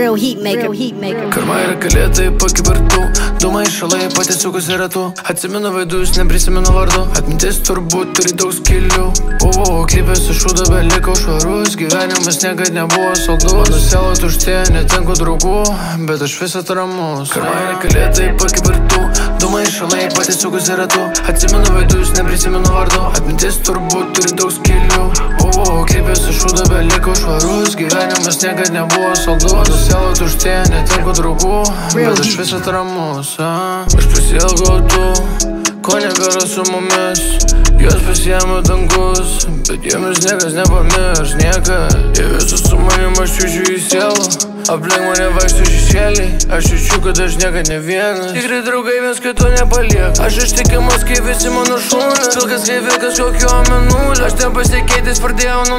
Real heat maker. Karma yra kalėtai pakibartų, dūmai šalai patiesukusi ratu. Atsimenu vaidus, neprisimenu vardu. Atmintis turbūt turi daug skilių. Buvau klipęs iš šūdo, bet likau švarus. Gyvenimas niekad nebuvo saldu. Mano siela tuštėja, netenku draugų, bet aš visat ramus. Karma yra kalėtai pakibartų, dūmai šalai patiesukusi ratu. Atsimenu vaidus, neprisimenu vardu. Atmintis turbūt turi daug skilių. Buvau klipęs iš šūdo, bet likau švarus. Gyvenimas niekad nebuvo saldu. Mano siela tuštėja, netenku draugų, bet aš visat ramus. Aš pasiilgau tų, ko nebėra su mumis. Juos pasiėmė dangus, bet jomis niekas nepamirš, niekad. Jie visus su manim, aš jaučiu į sielą. Aplink mane vaikštų šešėliai, aš jaučiu, kad aš niekad ne vienas. Tikrai draugai viens kito nepaliek. Aš ištikimas kaip visi mano šūnai. Vilkas kaip vilkas kokio mėnulio. Aš ten pasikeitęs pradėjau nuo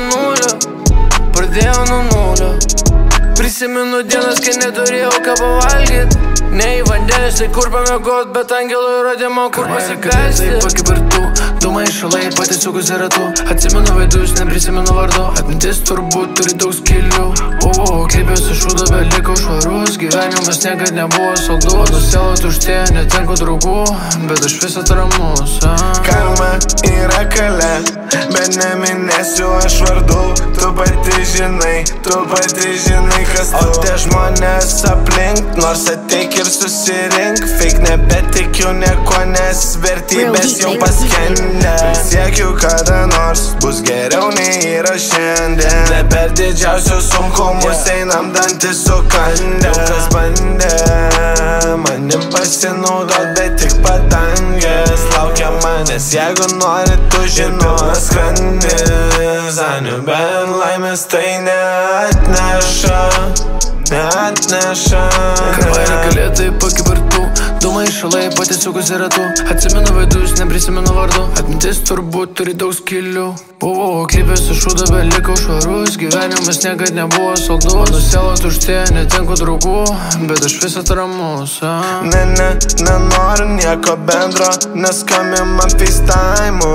nulio. Prisimenu dienas, kai neturėjau ką pavalgyt. Ne į vandenis, tai kur pamiegot, bet angelų įrodymo, kur pasikasti. Pakibartų, dūmai šalai patiesukusi ratu. Atsimenu vaidus, neprisimenu vardu. Atmintis turbūt turi daug skilių. Buvau klipęs iš šūdo, bet likau švarus. Gyvenimas niekad nebuvo saldu. Mano siela tuštėja, netenku draugų, bet aš visat ramus. Karma yra kalė, bet neminėsiu aš vardų. Tu pati žinai kas tu. O tie žmonės aplink, nors ateik ir susirink. Fake nebetikiu nieko, nes vertybės jau paskendė. Siekiu kada nors bus geriau nei yra šiandien. Ne per didžiausius sunkumus einam dantis sukandę. Daug kas bandė manim pasinaudot, bet tik padangės laukia manęs. Jeigu nori tu žinos skrandis, aniu bent laimės tai neatneša. Karma yra kalėtai pakibartų, dūmai šalai patiesukusi ratu. Atsimenu vaidus, neprisimenu vardu. Atmintis turbūt turi daug skilių. Buvau klipęs iš šūdo, bet likau švarus. Gyvenimas niekad nebuvo saldu. Mano siela tuštėja, netenku draugų, bet aš visat ramus. Nenoriu nieko bendro, neskambink man FaceTime'u.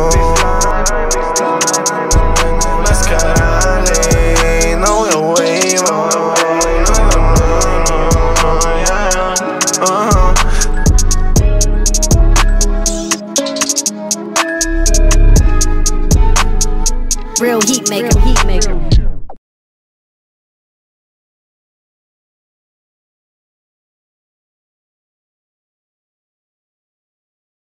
Mes karaliai, naujo wave. Real heat maker.